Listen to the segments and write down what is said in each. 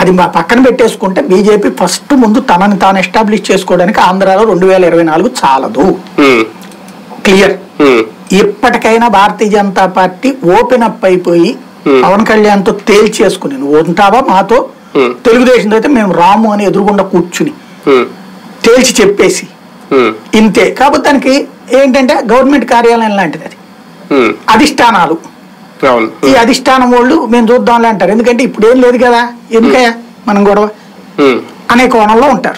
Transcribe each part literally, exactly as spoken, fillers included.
అది పక్కన పెట్టేసుకుంటే బీజేపీ ఫస్ట్ ముందు తనని తాను ఎస్టాబ్లిష్ చేసుకోవడానికి ఆంధ్రాలో రెండు వేల ఇరవై నాలుగు చాలదు, క్లియర్. ఇప్పటికైనా భారతీయ జనతా పార్టీ ఓపెన్ అప్ అయిపోయి పవన్ కళ్యాణ్ తో తేల్చేసుకుని నువ్వు ఉంటావా మాతో, తెలుగుదేశం అయితే మేము రాము అని ఎదురుగుండా కూర్చుని తేల్చి చెప్పేసి ఇంతే. కాబట్టి దానికి ఏంటంటే గవర్నమెంట్ కార్యాలయం లాంటిది అది, అధిష్టానాలు. ఈ అధిష్టానం వాళ్ళు మేము చూద్దాంలే అంటారు, ఎందుకంటే ఇప్పుడు ఏం లేదు కదా, ఎందుకయ్యా మనం గొడవ అనే కోణంలో ఉంటారు.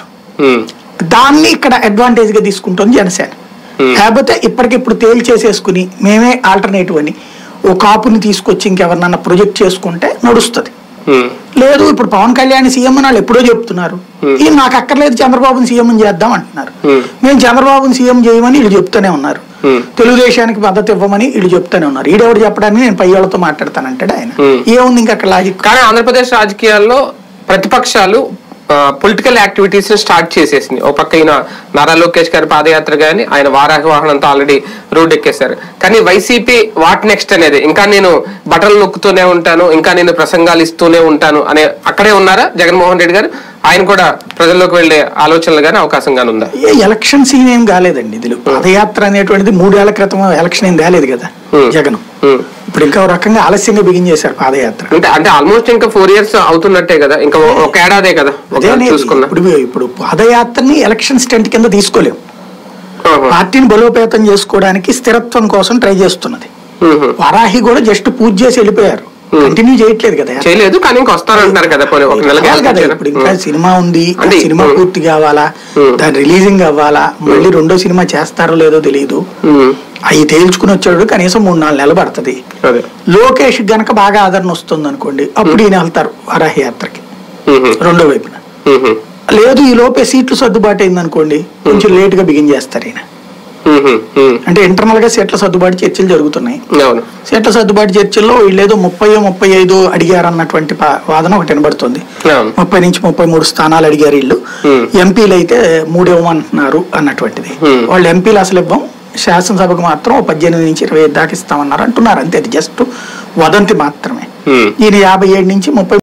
దాన్ని ఇక్కడ అడ్వాంటేజ్ గా తీసుకుంటుంది జనసేన. కాకపోతే ఇప్పటికిప్పుడు తేల్చేసేసుకుని మేమే ఆల్టర్నేటివ్ అని ఓ కాపుని తీసుకొచ్చి ఇంకెవరినన్నా ప్రొజెక్ట్ చేసుకుంటే నడుస్తుంది. లేదు ఇప్పుడు పవన్ కళ్యాణ్ సీఎం అని వాళ్ళు ఎప్పుడో చెప్తున్నారు, ఈయన నాకు అక్కర్లేదు చంద్రబాబుని సీఎం చేద్దాం అంటున్నారు. మేము చంద్రబాబుని సీఎం చేయమని వీళ్ళు చెప్తూనే ఉన్నారు, తెలుగుదేశానికి మద్దతు ఇవ్వమని వీళ్ళు చెప్తూనే ఉన్నారు. ఈడెవడు చెప్పడానికి నేను పై వాళ్ళతో మాట్లాడతానంటాడు ఆయన. ఏముంది ఇంకా అక్కడ లాజిక్? కానీ ఆంధ్రప్రదేశ్ రాజకీయాల్లో ప్రతిపక్షాలు పొలిటికల్ యాక్టివిటీస్ స్టార్ట్ చేసేసింది. ఓ పక్క ఈయన నారా లోకేష్ గారి పాదయాత్ర కానీ ఆయన వారాహి వాహనంతో ఆల్రెడీ రోడ్ ఎక్కేశారు. కానీ వైసీపీ వాట్ నెక్స్ట్ అనేది, ఇంకా నేను బటన్లు నొక్కుతూనే ఉంటాను, ఇంకా నేను ప్రసంగాలు ఇస్తూనే ఉంటాను అనే అక్కడే ఉన్నారా జగన్మోహన్ రెడ్డి గారు? ఆయన కూడా ప్రజల్లోకి వెళ్లే ఆలోచనలు గానీ అవకాశం గానీ ఉందా? ఎలక్షన్ సీన్ ఏం కాలేదండి. ఇది పాదయాత్ర అనేటువంటిది మూడేళ్ల క్రితం ఎలక్షన్ ఏం కాలేదు కదా జగన్. ఇప్పుడు ఇంకా రకంగా ఆలస్యంగా బిగిన్ చేశారు పాదయాత్ర. అంటే అంటే ఆల్మోస్ట్ ఇంకా ఫోర్ ఇయర్స్ అవుతున్నట్టే కదా, ఇంకా ఒక ఏడాదే కదా చూసుకున్నా. ఇప్పుడు ఇప్పుడు పాదయాత్రని ఎలక్షన్ స్టెంట్ కింద తీసుకోలేము. పార్టీని బలోపేతం చేసుకోవడానికి స్థిరత్వం కోసం ట్రై చేస్తున్నది. వారాహి కూడా జస్ట్ పూజ చేసి వెళ్ళిపోయారు, కంటిన్యూ చేయట్లేదు కదా. చేయలేదు కానీ ఇంకా వస్తారంటున్నారు కదా. ఇప్పుడు ఇంకా సినిమా ఉంది, సినిమా పూర్తి కావాలా, దాని రిలీజింగ్ అవ్వాలా, మళ్ళీ రెండో సినిమా చేస్తారో లేదో తెలియదు. అవి తేల్చుకుని వచ్చాడు కనీసం మూడు నాలుగు నెలలు పడుతుంది. లోకేష్ గనక బాగా ఆదరణ వస్తుంది అనుకోండి, అప్పుడు ఈయన వెళ్తారు వారాహి యాత్రకి రెండో వైపున. లేదు ఈ లోపే సీట్లు సర్దుబాటు అయింది అనుకోండి, కొంచెం లేట్ గా బిగిన్ చేస్తారు ఈయన. అంటే ఇంటర్నల్ గా సీట్ల సర్దుబాటు చర్చలు జరుగుతున్నాయి. సీట్ల సర్దుబాటు చర్చల్లో వీళ్ళేదో ముప్పై ముప్పై ఐదు అడిగారు అన్నటువంటి వాదన ఒకటి వినబడుతుంది. ముప్పై నుంచి ముప్పై మూడు స్థానాలు అడిగారు వీళ్ళు, ఎంపీలు అయితే మూడు ఇవ్వమంటున్నారు అన్నటువంటిది. వాళ్ళు ఎంపీలు అసలు ఇవ్వం, శాసనసభకు మాత్రం పద్దెనిమిది నుంచి ఇరవై ఐదు దాకా ఇస్తామన్నారు అంటున్నారు. అంతే, అది జస్ట్ వదంతి మాత్రమే. ఈయన యాభై ఏడు నుంచి ముప్పై